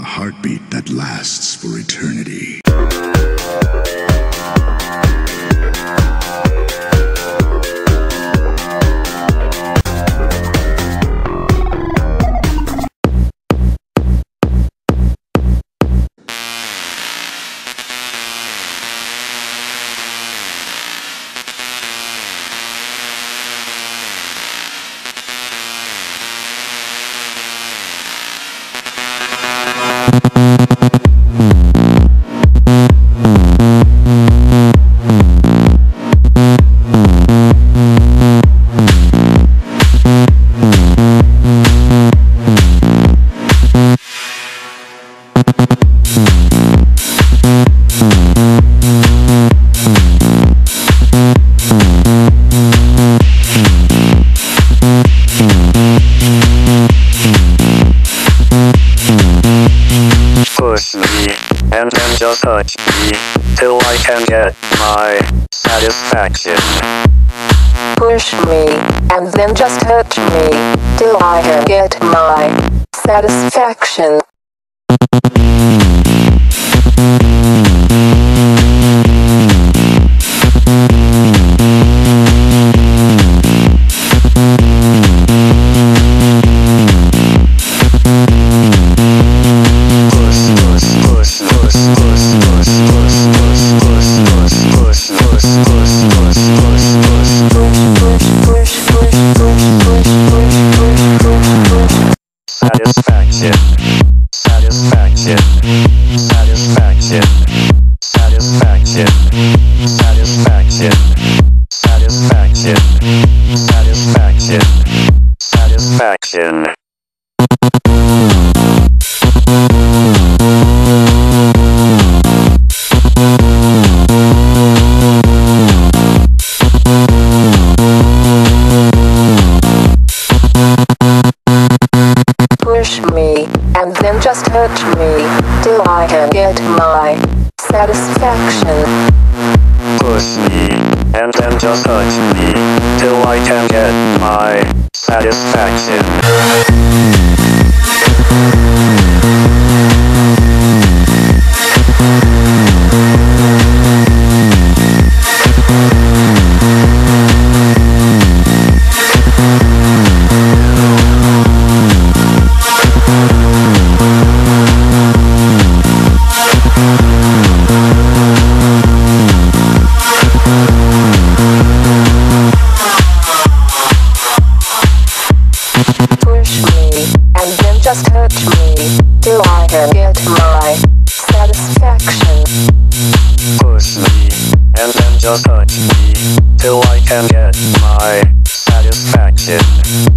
heartbeat that lasts for eternity. Just touch me till I can get my satisfaction. Push me and then just touch me till I can get my satisfaction. Satisfaction, satisfaction, satisfaction, satisfaction, satisfaction, satisfaction, satisfaction, satisfaction. Push me and then just touch me till I can get my satisfaction. Push me and then just touch me till I can get my satisfaction. Push me and then just touch me till I can get my satisfaction. Push me and then just touch me till I can get my satisfaction.